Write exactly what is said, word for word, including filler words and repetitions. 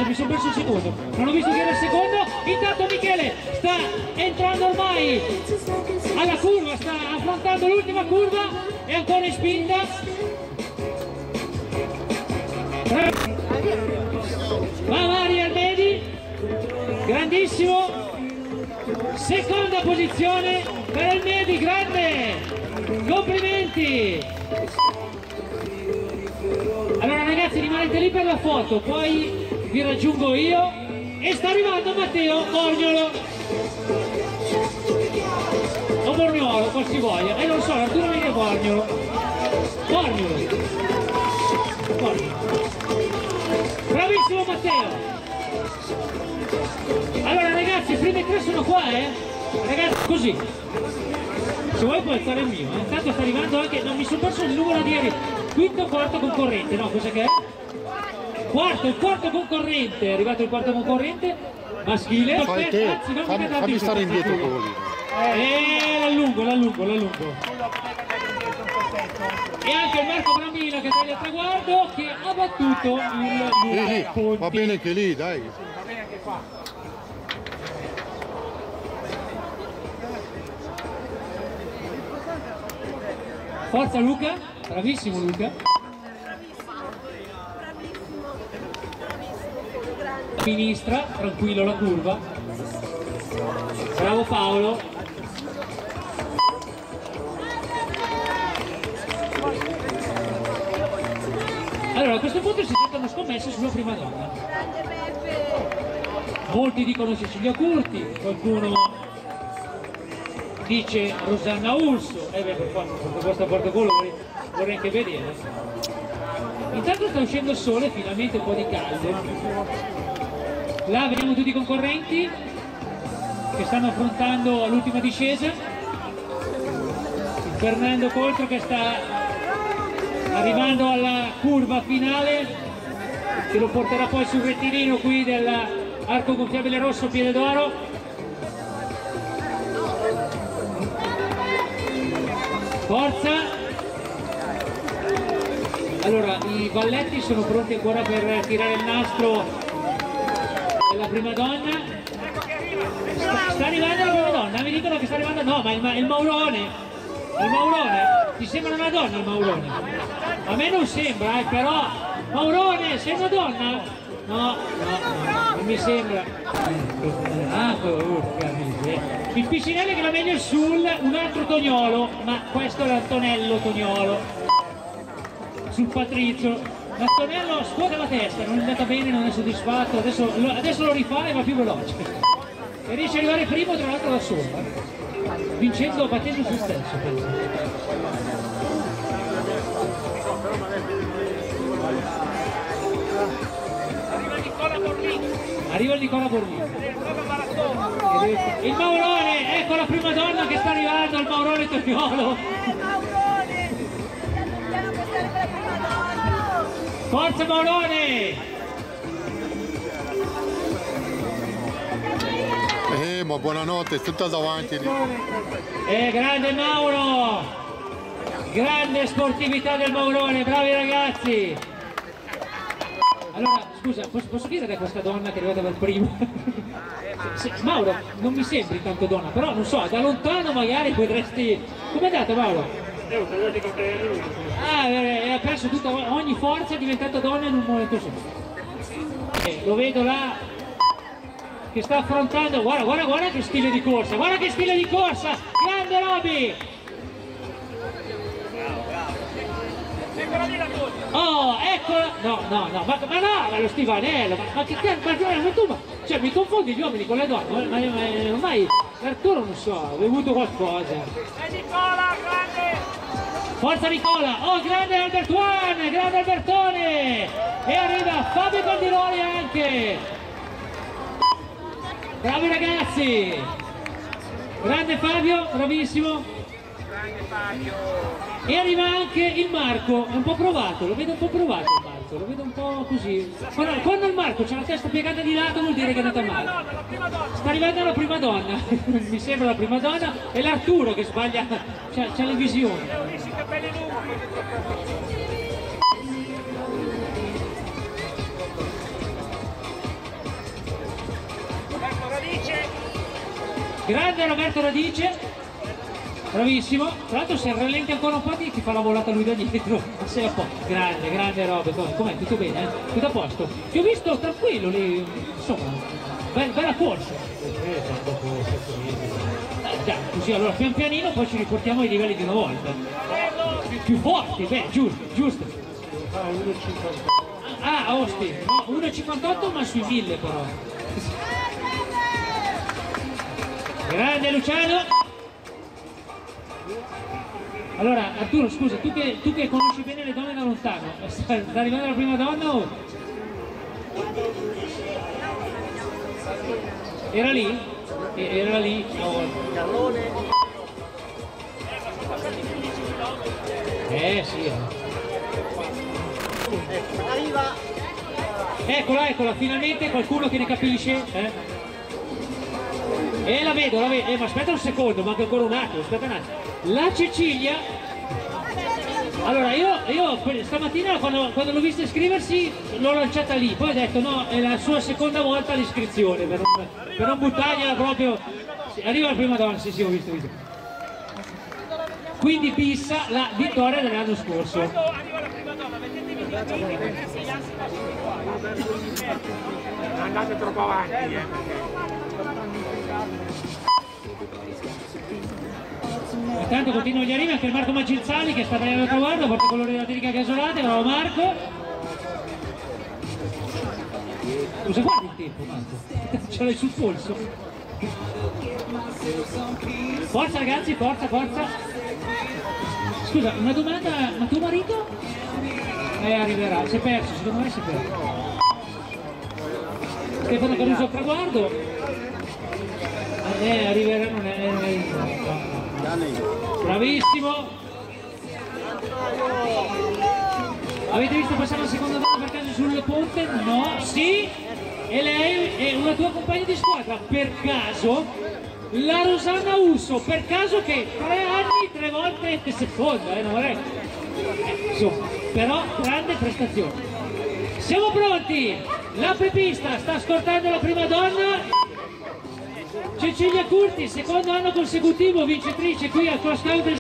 mi sono perso il secondo, non ho visto chi era il secondo. Intanto Michele sta entrando ormai alla curva, sta affrontando l'ultima curva, è ancora in spinta. Va Mario Almedi, grandissimo, seconda posizione per Almedi, grande, complimenti. Allora ragazzi, rimanete lì per la foto, poi vi raggiungo io. E sta arrivando Matteo Borgnolo o Borgnolo, qual si voglia, e eh, non lo so, Arturo viene Borgnolo Borgnolo Borgnolo. Bravissimo Matteo. Allora ragazzi, i primi tre sono qua, eh ragazzi, così se vuoi puoi fare il mio, eh. Intanto sta arrivando anche, non mi sono perso il numero di ieri, quinto quarto concorrente, no, cosa che è? Quarto, il quarto concorrente, è arrivato il quarto concorrente maschile. Fai te, anzi, non fammi, fammi stare indietro con lui. Eh, l'allungo, l'allungo, l'allungo. E anche il Marco Brambilla che taglia il traguardo, che ha battuto il lì, Ponti. Va bene anche lì, dai. Va bene anche qua. Forza Luca, bravissimo Luca. Sinistra, tranquillo la curva. Bravo Paolo. Allora a questo punto si tentano scommesse sulla prima donna. Molti dicono Cecilia Curti, qualcuno dice Rosanna Urso, e eh beh, per forza, perché questo portacolo vorrei, vorrei anche vedere. Intanto sta uscendo il sole, finalmente un po' di caldo. Là vediamo tutti i concorrenti che stanno affrontando l'ultima discesa. Fernando Coltro che sta arrivando alla curva finale, che lo porterà poi sul rettilineo qui dell'arco gonfiabile rosso Piede d'Oro. Forza! Allora, i balletti sono pronti ancora per tirare il nastro della prima donna. Sta, sta arrivando la prima donna, mi dicono che sta arrivando, no, ma il, il Maurone, il Maurone, ti sembra una donna il Maurone? A me non sembra, eh, però, Maurone, sei una donna? No, no, no, non mi sembra. Ah, porca miseria. Il Piscinelli che va meglio sul, un altro Tognolo, ma questo è l'Antonello Tognolo, sul Patrizio. L'Antonello scuote la testa, non è andata bene, non è soddisfatto, adesso, adesso lo rifà e va più veloce. E riesce ad arrivare primo tra l'altro da solo, eh? Vincendo, battendo se stesso, penso. Arriva Nicola Borlini. Arriva il Nicola Borlini. Il Maurone, ecco la prima donna che sta arrivando, il Maurone Tognolo. Forza Maurone! Eh, ma buonanotte, è tutta davanti lì. Eh, grande Mauro! Grande sportività del Maurone, bravi ragazzi! Allora, scusa, posso, posso chiedere a questa donna che è arrivata per primo? Se, Mauro, non mi sembri tanto donna, però non so, da lontano magari potresti... Com'è andato Mauro? Ah, eh, ha perso tutta ogni forza, è diventata donna in un momento solo. Eh, lo vedo là che sta affrontando, guarda, guarda, guarda che stile di corsa, guarda che stile di corsa, grande Roby! Oh, eccola! No, no, no, ma, ma no, ma lo stivanello, ma, ma che cazzo, ma, ma tu, ma, cioè mi confondi gli uomini con le donne, ma, ma, ma ormai Arturo non so, ha bevuto qualcosa. E Nicola, grande! Forza Nicola, oh grande Albertuan, grande Albertone! E arriva Fabio Caldiroli anche! Bravi ragazzi! Grande Fabio, bravissimo! Grande Fabio! E arriva anche il Marco, è un po' provato, lo vedo un po' provato il Marco, lo vedo un po' così. Quando, quando il Marco c'ha la testa piegata di lato vuol dire che è andata male. Sta arrivando la prima donna, mi sembra la prima donna, e l'Arturo che sbaglia, c'ha le visioni. grande Roberto Radice, bravissimo. Tra l'altro se rallenti ancora un po' ti, ti fa la volata lui da dietro, sei a po'. Grande, grande Roberto, com'è? Tutto bene? Eh? Tutto a posto? Ti ho visto tranquillo lì, insomma, bella, bella corsa. Eh, già, così allora pian pianino poi ci riportiamo ai livelli di una volta. Più, più forti, beh, giusto, giusto. Ah, Osti, no, uno e cinquantotto ma sui mille però. Grande Luciano. Allora Arturo, scusa, tu che, tu che conosci bene le donne da lontano, sta arrivando la prima donna o? Era lì? Era lì? No. Eh sì. Eh. Arriva! Eccola, eccola, finalmente qualcuno che ne capisce. Eh? E la vedo, la vedo. Eh, ma aspetta un secondo, manca ancora un attimo, aspetta un attimo. La Cecilia. Allora io, io stamattina quando, quando l'ho vista iscriversi l'ho lanciata lì, poi ho detto no, è la sua seconda volta l'iscrizione per non, per non buttargliela proprio. Sì, arriva la prima donna, sì sì ho visto, ho visto. Quindi fissa la vittoria dell'anno scorso. Quando arriva la prima donna, mettetevi dietro perché se gli altri passano qua. Andate troppo avanti, eh. Intanto continuano gli arrivi anche il Marco Magizzali che sta tagliando il traguardo, porta colore della Tenica Casolate, bravo Marco. Cosa guardi il tempo Marco? Ce l'hai sul polso. Forza ragazzi, forza, forza. Scusa, una domanda, ma tuo marito? Eh, arriverà, si è perso, secondo me si è perso. Stefano Caruso al traguardo. Eh, arriverà, non è... Non è... Bravissimo. Avete visto passare la seconda donna per caso sul ponte? No, sì. E lei è una tua compagna di squadra, per caso? La Rosanna Usso, per caso che tre anni, tre volte seconda, eh, non vorrei. Eh, insomma, però grande prestazione. Siamo pronti? La pepista sta scortando la prima donna. Cecilia Curti, secondo anno consecutivo vincitrice qui al Cross Country